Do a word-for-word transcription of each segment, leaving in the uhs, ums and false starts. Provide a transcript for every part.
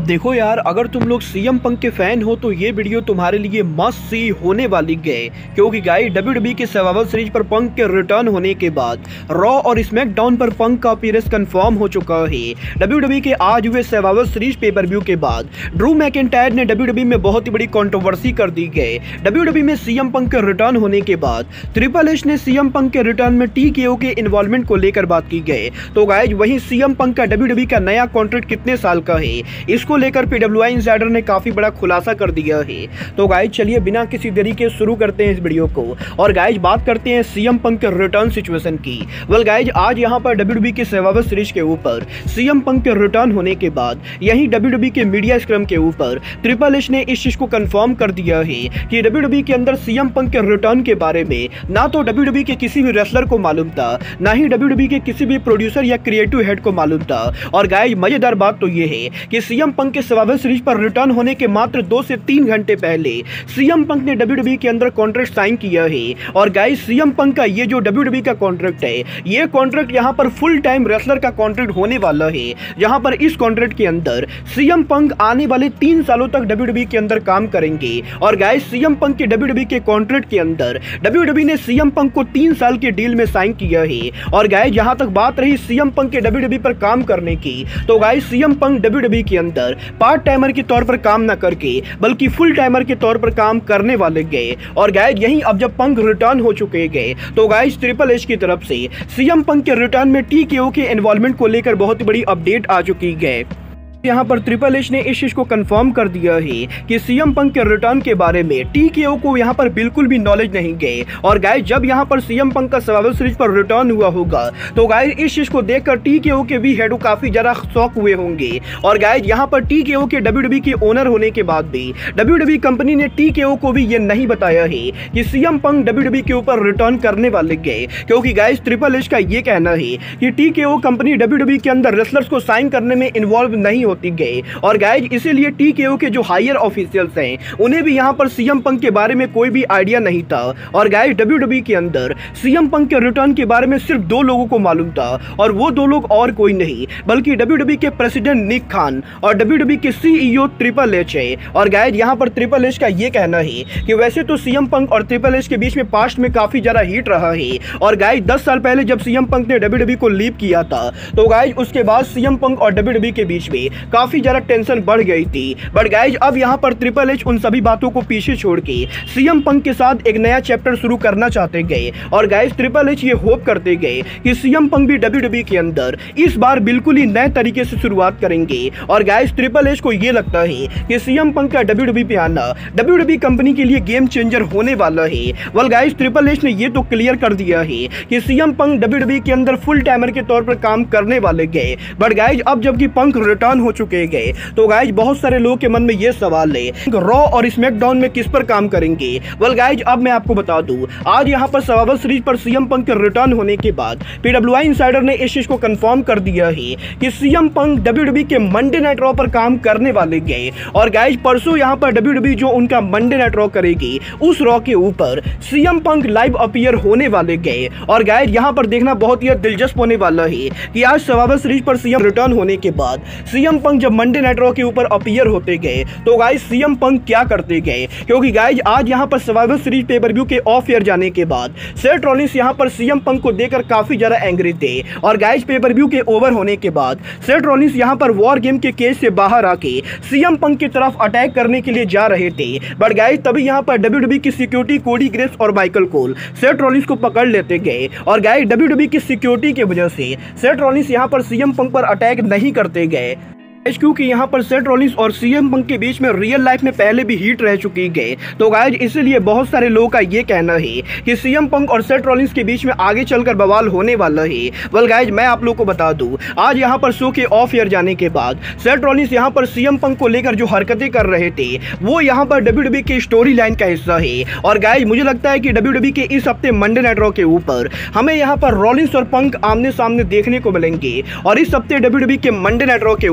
देखो यार, अगर तुम लोग सीएम पंक के फैन हो तो ये वीडियो तुम्हारे लिए मस्ट सी होने वाली है, क्योंकि गाइस डब्ल्यूडब्ल्यूई के सर्वाइवल सीरीज पर पंक के रिटर्न होने के बाद रॉ और स्मैकडाउन पर पंक का अपीयरेंस कंफर्म हो चुका है। डब्ल्यूडब्ल्यूई के आज हुए सर्वाइवल सीरीज पेपर व्यू के बाद ड्रू मैकिंटायर ने डब्ल्यूडब्ल्यूई में बहुत ही बड़ी कंट्रोवर्सी कर दी है। डब्ल्यूडब्ल्यूई में सीएम पंक के रिटर्न होने के बाद ट्रिपल एच ने सीएम पंक के रिटर्न में टीकेओ के इन्वॉल्वमेंट को लेकर बात की गई। तो गाइस वहीं सीएम पंक का डब्ल्यूडब्ल्यूई का नया कॉन्ट्रैक्ट कितने साल का है, इसको लेकर पीडब्ल्यूआई इनसाइडर ने काफी बड़ा खुलासा कर दिया है। तो गाइस चलिए बिना किसी देरी के शुरू करते हैं इस वीडियो को और गाइस बात करते हैं सीएम पंक के रिटर्न सिचुएशन की। वेल गाइस आज यहां पर डब्ल्यूडब्ल्यूई के सर्वाइवल सीरीज के ऊपर सीएम पंक के रिटर्न होने के बाद यहीं डब्ल्यूडब्ल्यूई के मीडिया स्क्रम के ऊपर ट्रिपल एच ने इस चीज को कंफर्म कर दिया है कि डब्ल्यूडब्ल्यूई के अंदर सीएम पंक के रिटर्न के बारे में ना तो डब्ल्यूडब्ल्यूई के किसी भी रेसलर को मालूम था, ना ही डब्ल्यूडब्ल्यूई के किसी भी प्रोड्यूसर या क्रिएटिव हेड को मालूम था। और गाइस मजेदार बात तो ये है कि सीएम पंक के सर्वाइवल सीरीज पर रिटर्न होने के मात्र दो से तीन घंटे पहले सीएम पंक ने डब्ल्यूडब्ल्यूई के अंदर कॉन्ट्रैक्ट साइन किया है। और गाइस सीएम पंक का ये जो डब्ल्यूडब्ल्यूई का कॉन्ट्रैक्ट है, ये कॉन्ट्रैक्ट यहां पर फुल टाइम रेसलर का कॉन्ट्रैक्ट होने वाला है, जहां पर इस कॉन्ट्रैक्ट के अंदर सीएम पंक आने वाले तीन सालों तक डब्ल्यूडब्ल्यूई के अंदर काम करेंगे। और गाइस सीएम पंक के डब्ल्यूडब्ल्यूई के कॉन्ट्रैक्ट के अंदर डब्ल्यूडब्ल्यूई ने सीएम पंक को तीन साल के डील में साइन किया है। और गाइस जहां तक बात रही सीएम पंक के डब्ल्यूडब्ल्यूई पर काम करने की, तो गाइस सीएम पंक डब्ल्यूडब्ल्यूई के अंदर पार्ट टाइमर के तौर पर काम न करके बल्कि फुल टाइमर के तौर पर काम करने वाले गए। और गाइस यहीं अब जब पंक रिटर्न हो चुके गए तो गाइस ट्रिपल एच की तरफ से सीएम पंक के रिटर्न में टीकेओ के इन्वॉल्वमेंट को लेकर बहुत बड़ी अपडेट आ चुकी है। यहाँ पर ट्रिपल एच ने इस चीज को कंफर्म कर दिया है कि सीएम पंक के रिटर्न के बारे में टीकेओ को यहाँ पर बिल्कुल भी नॉलेज नहीं गए। और गाइस जब यहाँ पर सीएम पंक का सर्वाइवल सीरीज पर रिटर्न हुआ होगा तो गाइस इस चीज को देखकर टीकेओ के भी हेड काफी ज्यादा शॉक हुए होंगे। और गाइस यहाँ पर टीकेओ के डब्ल्यूडब्ल्यूई के ओनर होने के बाद भी डब्ल्यूडब्ल्यूई कंपनी ने टीकेओ को भी ये नहीं बताया है कि सीएम पंक डब्ल्यूडब्ल्यूई के ऊपर रिटर्न करने वाले गए, क्योंकि गाइस ट्रिपल एच का ये कहना है कि टीकेओ कंपनी डब्ल्यूडब्ल्यूई के अंदर रेसलर्स को साइन करने में इन्वॉल्व नहीं होती गए। और गाइस इसीलिए टीकेओ के जो हायर ऑफिशियल्स हैं उन्हें भी यहां पर सीएम पंक के बारे में कोई भी आइडिया नहीं था। और गाइस डब्ल्यूडब्ल्यूई के अंदर सीएम पंक के रिटर्न के बारे में सिर्फ दो लोगों को मालूम था, और वो दो लोग और कोई नहीं बल्कि डब्ल्यूडब्ल्यूई के प्रेसिडेंट निक खान और डब्ल्यूडब्ल्यूई के सीईओ ट्रिपल एच है। और गाइस यहां पर ट्रिपल एच का ये कहना है कि वैसे तो सीएम पंक और ट्रिपल एच के बीच में पास्ट में काफी ज्यादा हीट रहा है। और गाइस दस साल पहले जब सीएम पंक ने डब्ल्यूडब्ल्यूई को लीव किया था तो गाइस उसके बाद सीएम पंक और डब्ल्यूडब्ल्यूई के बीच में काफी ज्यादा टेंशन बढ़ गई थी। बट गाइज अब यहां पर ट्रिपल एच उन सभी बातों को पीछे छोड़ के सीएम पंक के साथ एक नया चैप्टर शुरू करना चाहते गए। और गाइज ट्रिपल एच ये होप करते गए कि सीएम पंक भी डब्ल्यूडब्ल्यूई के अंदर इस बार बिल्कुल ही नए तरीके से शुरुआत करेंगे। और गाइज ट्रिपल एच को ये लगता है कि सीएम पंक का डब्ल्यूडब्ल्यूई पे आना डब्ल्यूडब्ल्यूई कंपनी के लिए गेम चेंजर होने वाला है। वेल गाइज ट्रिपल एच ने ये तो क्लियर कर दिया है कि सीएम पंक डब्ल्यूडब्ल्यूई के अंदर फुल टाइमर के तौर पर काम करने वाले गए। बट गाइज अब जबकि पंक रिटर्न हो चुके गए तो गाइज बहुत सारे लोगों के मन में ये सवाल है रॉ और स्मैकडाउन में किस पर काम करेंगे। वेल गाइज अब मैं आपको बता दूं, आज यहां पर सर्वाइवल सीरीज पर सीएम पंक के रिटर्न होने के बाद पीडब्ल्यूआई इनसाइडर ने इस चीज को कंफर्म कर दिया है कि सीएम पंक डब्ल्यूडब्ल्यूई के मंडे नाइट रॉ पर काम करने वाले गए। और गाइज परसों यहां पर डब्ल्यूडब्ल्यूई जो उनका मंडे नाइट रॉ करेगी उस रॉ के ऊपर सीएम पंक लाइव अपीयर होने वाले गए। और गाइज यहां पर देखना बहुत ही दिलचस्प होने वाला है कि आज सर्वाइवल सीरीज पर सीएम रिटर्न होने के बाद सीएम पंक जब मंडे नाइट रॉ के ऊपर अपीयर होते गए तो गाइस सीएम पंक क्या करते गए, क्योंकि गाइस आज यहां पर सर्वाइवल सीरीज पे पर व्यू के ऑफ एयर जाने के बाद सेथ रॉलिंस यहां पर सीएम पंक को देखकर काफी ज्यादा एंग्री थे। और गाइस पे पर व्यू के ओवर होने के बाद सेथ रॉलिंस यहां पर वॉर गेम के केस से बाहर आके सीएम पंक की तरफ अटैक करने के लिए जा रहे थे। बट गाइस तभी यहां पर डब्ल्यूडब्ल्यूई की सिक्योरिटी कोडी ग्रेव्स और माइकल कोल सेथ रॉलिंस को पकड़ लेते गए। और गाइस डब्ल्यूडब्ल्यूई की सिक्योरिटी की वजह से सेथ रॉलिंस यहां पर सीएम पंक पर अटैक नहीं करते गए, क्योंकि यहाँ पर सेथ रॉलिंस और सीएम पंक के बीच में रियल लाइफ में पहले भी हीट रह चुकी है। तो गाइज इसीलिए बहुत सारे लोगों का ये कहना है कि सीएम पंक और सेथ रॉलिंस के बीच में आगे चलकर बवाल होने वाला है। वेल गाइज मैं आप लोगों को बता दूं, आज यहाँ पर शो के ऑफ एयर जाने के बाद सेथ रॉलिंस यहाँ पर सीएम पंक को लेकर जो हरकतें कर रहे थे वो यहाँ पर डब्ल्यूडब्ल्यूई के स्टोरी लाइन का हिस्सा है। और गाइज मुझे लगता है कि डब्ल्यूडब्ल्यूई के इस हफ्ते मंडे नाइट रॉ के ऊपर हमें यहाँ पर रॉलिंस और पंक आमने सामने देखने को मिलेंगे। और इस हफ्ते डब्ल्यूडब्ल्यूई के मंडे नाइट रॉ के ऊपर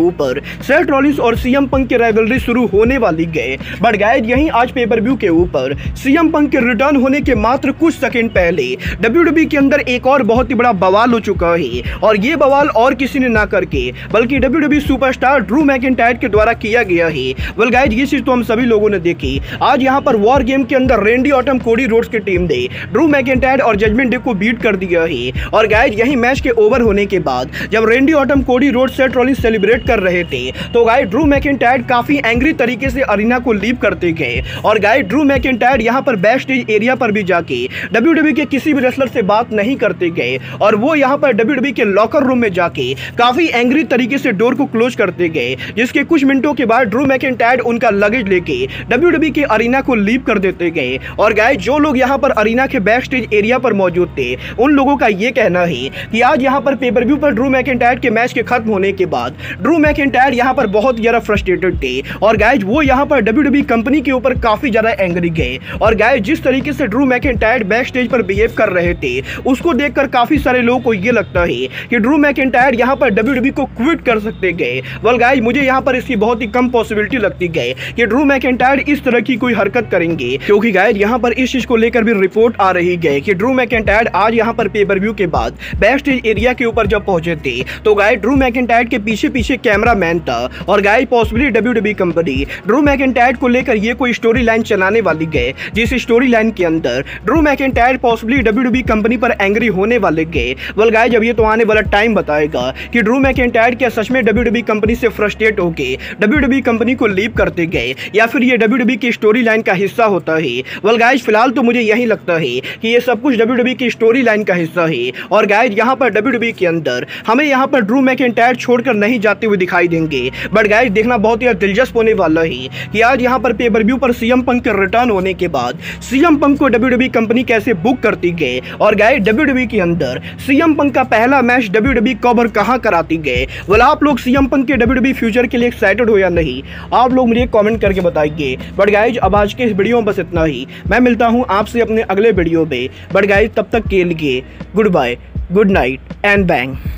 सेथ रॉलिंस और सीएम पंक की राइवलरी शुरू होने वाली गए। बट गाइस यहीं आज पे पर व्यू के ऊपर सीएम पंक के रिटर्न होने के मात्र कुछ सेकंड पहले डब्ल्यूडब्ल्यूई के अंदर एक और बहुत ही बड़ा बवाल हो चुका है, और ये बवाल और किसी ने ना करके बल्कि डब्ल्यूडब्ल्यूई सुपरस्टार ड्रू मैकिंटायर के द्वारा किया गया है। वेल गाइस ये चीज तो हम सभी लोगों ने देखी। आज यहाँ पर वॉर गेम के अंदर रेंडी ऑटम कोडी रोड्स की टीम ने ड्रू मैकिंटायर और जजमेंट डे को बीट कर दिया है। और गाइस यही मैच के ओवर होने के बाद जब Randy Orton Cody Rhodes Seth Rollins celebrate कर रहे थे तो गाइस ड्रू मैकिंटायर काफी एंग्री तरीके से अरीना को लीव करते गए। और गाइस ड्रू मैकिंटायर यहाँ पर बैक स्टेज एरिया पर भी जाके डब्ल्यूडब्ल्यूई के किसी भी रेसलर से बात नहीं करते गए, और वो यहाँ पर डब्ल्यूडब्ल्यूई के लॉकर रूम में जाके काफी एंग्री तरीके से डोर को क्लोज करते गए, जिसके कुछ मिनटों के बाद ड्रू मैकिंटायर उनका लगेज लेके डब्ल्यूडब्ल्यूई के अरीना को लीव कर देते गए। और गाइस जो लोग यहाँ पर अरीना के बैक स्टेज एरिया पर मौजूद थे उन लोगों का ये कहना है कि आज यहाँ पर पे पर व्यू पर ड्रू मैकिंटायर के मैच के खत्म होने के बाद ड्रू मैकिंटायर यहाँ पर बहुत ज्यादा फ्रस्ट्रेटेड थे, और गाइस वो यहाँ पर डब्ल्यूडब्ल्यूई कंपनी के ऊपर काफी ज्यादा एंग्री गए। और गाइस जिस तरीके से ड्रू मैकिंटायर बैक स्टेज पर बिहेव कर रहे थे उसको देखकर काफी सारे लोगों को ये लगता है कि ड्रू मैकिंटायर यहाँ पर डब्ल्यूडब्ल्यूई को क्विट कर सकते गए। वेल गाइस मुझे यहाँ पर इसकी बहुत ही कम पॉसिबिलिटी लगती गई कि ड्रू मैकिंटायर इस तरह की कोई हरकत करेंगे, क्योंकि गाइस यहाँ पर इस चीज को लेकर भी रिपोर्ट आ रही है कि ड्रू मैकिंटायर आज यहाँ पर पे पर व्यू के बाद बैक स्टेज एरिया के ऊपर जब पहुंचे थे तो गाइस ड्रू मैकिंटायर के पीछे पीछे कैमरा मैन था, और guys possibly WWE company Drew McIntyre को लेकर ये कोई स्टोरी लाइन चलाने वाली गए, जिस स्टोरी लाइन के अंदर Drew McIntyre possibly WWE company पर एंग्री होने वाले गए। वेल गाइस जब ये तो आने वाला टाइम बताएगा कि ड्रू मैकिंटायर क्या सच में डब्ल्यूडब्ल्यूई कंपनी से फ्रस्ट्रेट होके डब्ल्यूडब्ल्यूई कंपनी को लीव करते गए या फिर ये डब्ल्यूडब्ल्यूई की स्टोरी लाइन का हिस्सा होता है। वेल गाइस फिलहाल तो मुझे यही लगता है कि ये सब कुछ डब्ल्यूडब्ल्यूई की स्टोरी लाइन का हिस्सा है, और गाइस यहाँ पर डब्ल्यूडब्ल्यूई के अंदर हमें यहाँ पर ड्रू मैकिंटायर छोड़कर नहीं जाते हुए दिखाई देंगे। बट गाइस देखना बहुत ही दिलचस्प होने वाला है कि आज यहाँ पर पे पर व्यू पर सीएम पंक के रिटर्न होने के बाद सीएम पंक को डब्ल्यूडब्ल्यूई कंपनी कैसे बुक करती गई, और गाइस डब्ल्यूडब्ल्यूई के अंदर सीएम पंक का पहला मैच डब्ल्यूडब्ल्यूई कब और कहां कराती गए। वेल आप लोग सीएम पंक के डब्ल्यूडब्ल्यूई फ्यूचर के लिए एक्साइटेड हो या नहीं, आप लोग मुझे कमेंट करके बताइए। बट गाइस अब आज के इस वीडियो में बस इतना ही, मैं मिलता हूं आपसे अपने अगले वीडियो में। बट गाइस तब तक के लिए goodbye, good night and bang.